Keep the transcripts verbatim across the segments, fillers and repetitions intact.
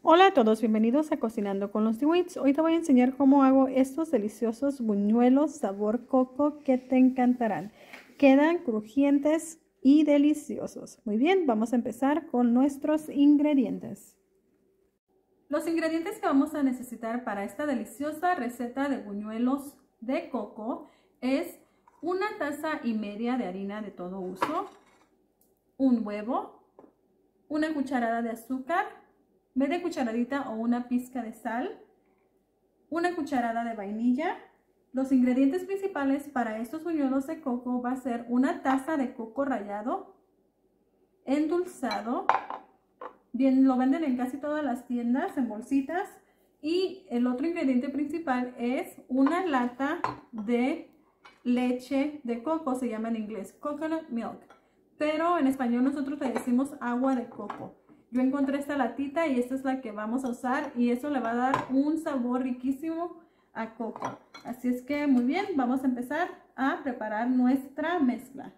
Hola a todos, bienvenidos a Cocinando con los DeWitts. Hoy te voy a enseñar cómo hago estos deliciosos buñuelos sabor coco que te encantarán. Quedan crujientes y deliciosos. Muy bien, vamos a empezar con nuestros ingredientes. Los ingredientes que vamos a necesitar para esta deliciosa receta de buñuelos de coco es una taza y media de harina de todo uso, un huevo, una cucharada de azúcar, media cucharadita o una pizca de sal, una cucharada de vainilla. Los ingredientes principales para estos buñuelos de coco va a ser una taza de coco rallado, endulzado, bien, lo venden en casi todas las tiendas en bolsitas. Y el otro ingrediente principal es una lata de leche de coco, se llama en inglés coconut milk, pero en español nosotros le decimos agua de coco. Yo encontré esta latita y esta es la que vamos a usar y eso le va a dar un sabor riquísimo a coco. Así es que muy bien, vamos a empezar a preparar nuestra mezcla.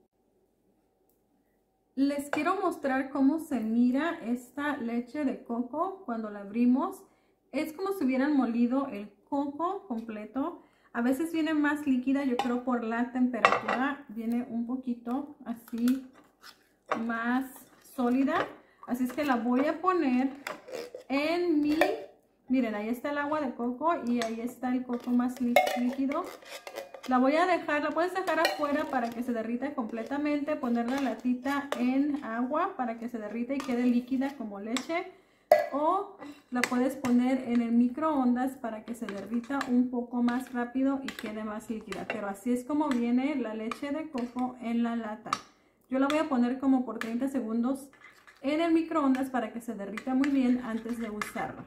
Les quiero mostrar cómo se mira esta leche de coco cuando la abrimos. Es como si hubieran molido el coco completo. A veces viene más líquida, yo creo por la temperatura, viene un poquito así más sólida. Así es que la voy a poner en mi, miren, ahí está el agua de coco y ahí está el coco más líquido. La voy a dejar, la puedes dejar afuera para que se derrita completamente, poner la latita en agua para que se derrita y quede líquida como leche. O la puedes poner en el microondas para que se derrita un poco más rápido y quede más líquida. Pero así es como viene la leche de coco en la lata. Yo la voy a poner como por treinta segundos en el microondas para que se derrita muy bien antes de usarla.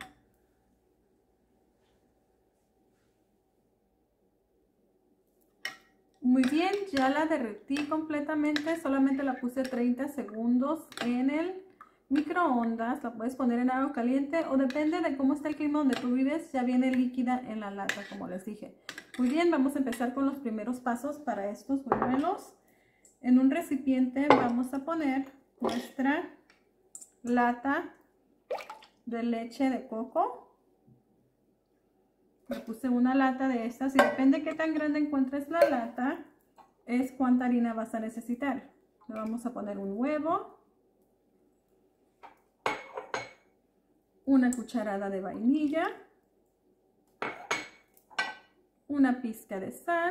Muy bien, ya la derretí completamente, solamente la puse treinta segundos en el microondas. La puedes poner en agua caliente o depende de cómo está el clima donde tú vives, ya viene líquida en la lata, como les dije. Muy bien, vamos a empezar con los primeros pasos para estos buñuelos. En un recipiente vamos a poner nuestra lata de leche de coco. Le puse una lata de estas y depende de qué tan grande encuentres la lata, es cuánta harina vas a necesitar. Le vamos a poner un huevo, una cucharada de vainilla, una pizca de sal,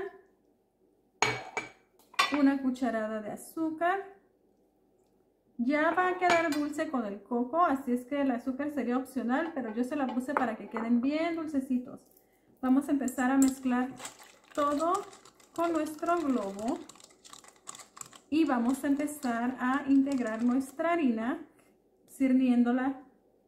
una cucharada de azúcar. Ya va a quedar dulce con el coco, así es que el azúcar sería opcional, pero yo se la puse para que queden bien dulcecitos. Vamos a empezar a mezclar todo con nuestro globo y vamos a empezar a integrar nuestra harina sirviéndola.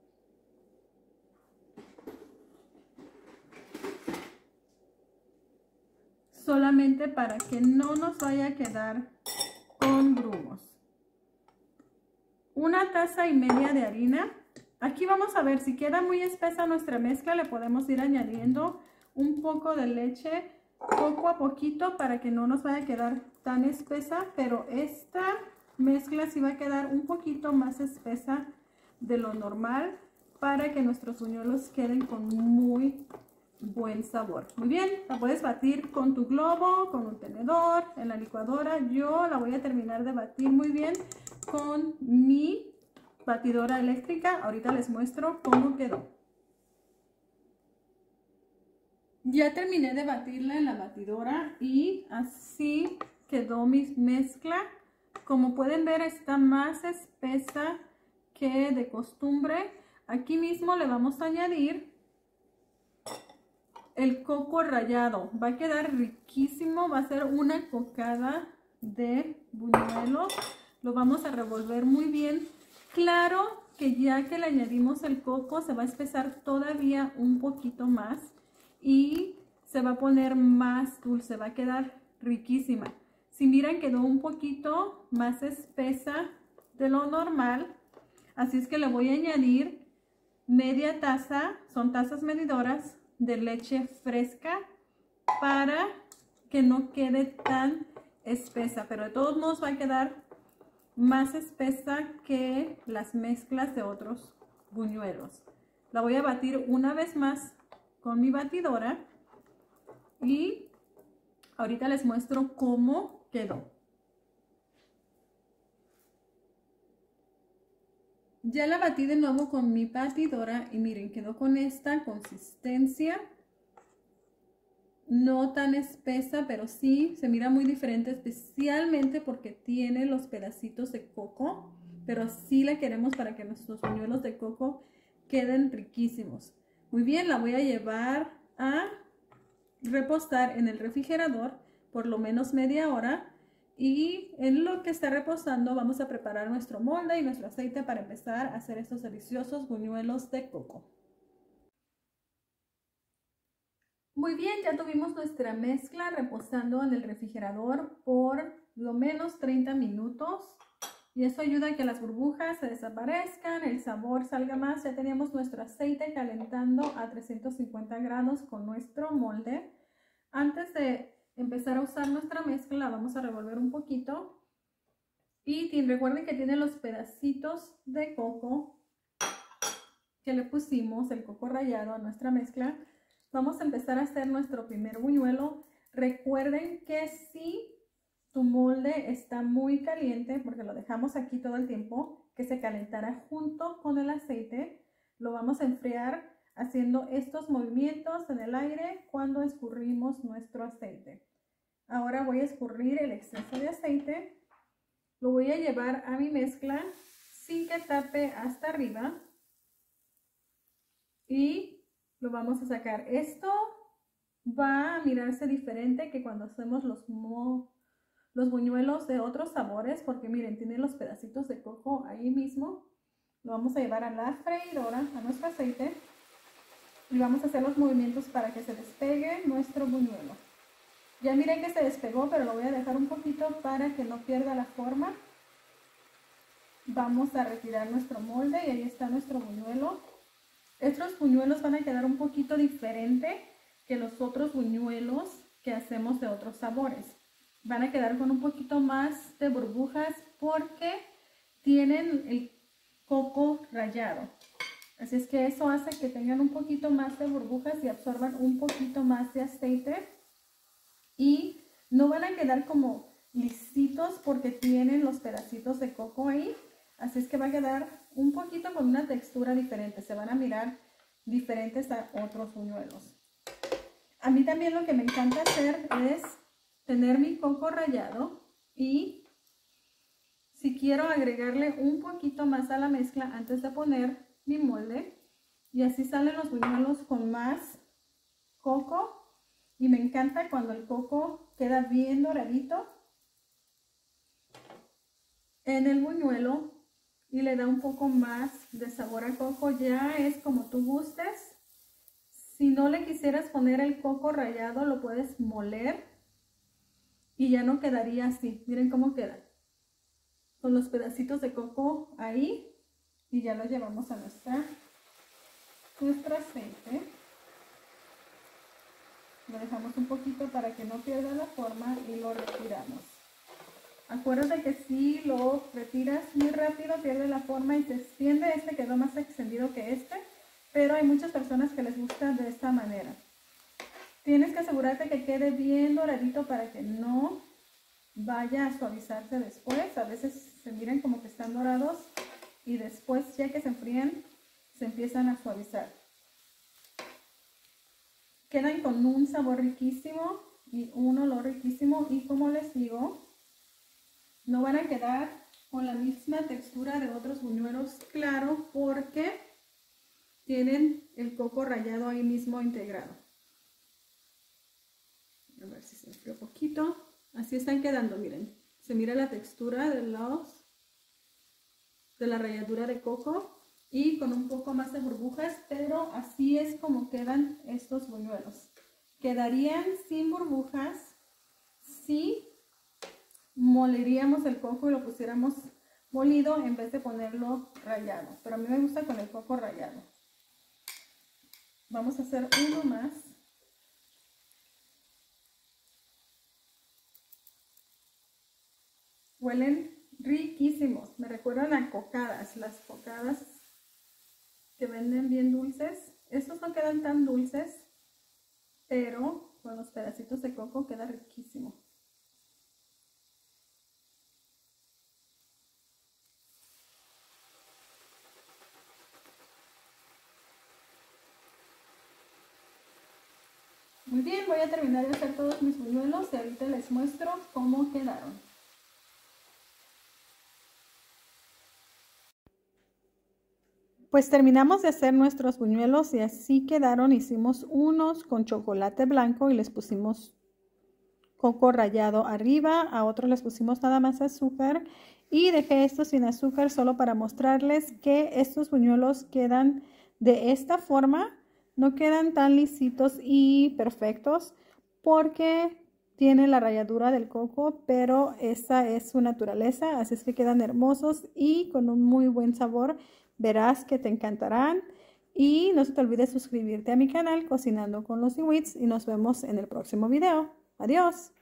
Solamente para que no nos vaya a quedar con grumos. Una taza y media de harina. Aquí vamos a ver si queda muy espesa nuestra mezcla, le podemos ir añadiendo un poco de leche poco a poquito para que no nos vaya a quedar tan espesa, pero esta mezcla sí va a quedar un poquito más espesa de lo normal para que nuestros buñuelos queden con muy buen sabor. Muy bien, la puedes batir con tu globo, con un tenedor, en la licuadora. Yo la voy a terminar de batir muy bien con mi batidora eléctrica. Ahorita les muestro cómo quedó. Ya terminé de batirla en la batidora y así quedó mi mezcla. Como pueden ver, está más espesa que de costumbre. Aquí mismo le vamos a añadir el coco rallado. Va a quedar riquísimo, va a ser una cocada de buñuelos. Lo vamos a revolver muy bien. Claro que ya que le añadimos el coco se va a espesar todavía un poquito más y se va a poner más dulce, va a quedar riquísima. Si miran, quedó un poquito más espesa de lo normal, así es que le voy a añadir media taza, son tazas medidoras de leche fresca para que no quede tan espesa, pero de todos modos va a quedar más espesa que las mezclas de otros buñuelos. La voy a batir una vez más con mi batidora y ahorita les muestro cómo quedó. Ya la batí de nuevo con mi batidora y miren, quedó con esta consistencia. No tan espesa, pero sí se mira muy diferente, especialmente porque tiene los pedacitos de coco, pero sí la queremos para que nuestros buñuelos de coco queden riquísimos. Muy bien, la voy a llevar a reposar en el refrigerador por lo menos media hora y en lo que está reposando vamos a preparar nuestro molde y nuestro aceite para empezar a hacer estos deliciosos buñuelos de coco. Muy bien, ya tuvimos nuestra mezcla reposando en el refrigerador por lo menos treinta minutos y eso ayuda a que las burbujas se desaparezcan, el sabor salga más. Ya teníamos nuestro aceite calentando a trescientos cincuenta grados con nuestro molde. Antes de empezar a usar nuestra mezcla, la vamos a revolver un poquito y recuerden que tiene los pedacitos de coco que le pusimos, el coco rallado a nuestra mezcla. Vamos a empezar a hacer nuestro primer buñuelo. Recuerden que si tu molde está muy caliente, porque lo dejamos aquí todo el tiempo, que se calentará junto con el aceite, lo vamos a enfriar haciendo estos movimientos en el aire cuando escurrimos nuestro aceite. Ahora voy a escurrir el exceso de aceite, lo voy a llevar a mi mezcla sin que tape hasta arriba y lo vamos a sacar. Esto va a mirarse diferente que cuando hacemos los, mo los buñuelos de otros sabores, porque miren, tiene los pedacitos de coco ahí mismo. Lo vamos a llevar a la freidora, a nuestro aceite, y vamos a hacer los movimientos para que se despegue nuestro buñuelo. Ya miren que se despegó, pero lo voy a dejar un poquito para que no pierda la forma. Vamos a retirar nuestro molde y ahí está nuestro buñuelo. Estos buñuelos van a quedar un poquito diferente que los otros buñuelos que hacemos de otros sabores. Van a quedar con un poquito más de burbujas porque tienen el coco rallado. Así es que eso hace que tengan un poquito más de burbujas y absorban un poquito más de aceite. Y no van a quedar como lisitos porque tienen los pedacitos de coco ahí. Así es que va a quedar un poquito con una textura diferente. Se van a mirar diferentes a otros buñuelos. A mí también lo que me encanta hacer es tener mi coco rallado y si quiero agregarle un poquito más a la mezcla antes de poner mi molde. Y así salen los buñuelos con más coco. Y me encanta cuando el coco queda bien doradito en el buñuelo y le da un poco más de sabor a coco. Ya es como tú gustes. Si no le quisieras poner el coco rallado, lo puedes moler y ya no quedaría así. Miren cómo queda, con los pedacitos de coco ahí, y ya lo llevamos a nuestra, nuestro aceite. Lo dejamos un poquito para que no pierda la forma y lo retiramos. Acuérdate que si lo retiras muy rápido pierde la forma y se extiende. Este quedó más extendido que este, pero hay muchas personas que les gusta de esta manera. Tienes que asegurarte que quede bien doradito para que no vaya a suavizarse después. A veces se miran como que están dorados y después ya que se enfrían se empiezan a suavizar. Quedan con un sabor riquísimo y un olor riquísimo, y como les digo, no van a quedar con la misma textura de otros buñuelos, claro, porque tienen el coco rallado ahí mismo integrado. A ver si se enfrió un poquito. Así están quedando, miren. Se mira la textura de los de la ralladura de coco y con un poco más de burbujas, pero así es como quedan estos buñuelos. Quedarían sin burbujas si moleríamos el coco y lo pusiéramos molido en vez de ponerlo rallado, pero a mí me gusta con el coco rallado. Vamos a hacer uno más. Huelen riquísimos, me recuerdan a cocadas. Las cocadas que venden bien dulces. Estos no quedan tan dulces, pero con los pedacitos de coco queda riquísimo. Muy bien, voy a terminar de hacer todos mis buñuelos y ahorita les muestro cómo quedaron. Pues terminamos de hacer nuestros buñuelos y así quedaron. Hicimos unos con chocolate blanco y les pusimos coco rallado arriba. A otros les pusimos nada más azúcar. Y dejé estos sin azúcar solo para mostrarles que estos buñuelos quedan de esta forma. No quedan tan lisitos y perfectos porque tiene la ralladura del coco, pero esa es su naturaleza. Así es que quedan hermosos y con un muy buen sabor. Verás que te encantarán. Y no se te olvide suscribirte a mi canal Cocinando con los Iwits y nos vemos en el próximo video. Adiós.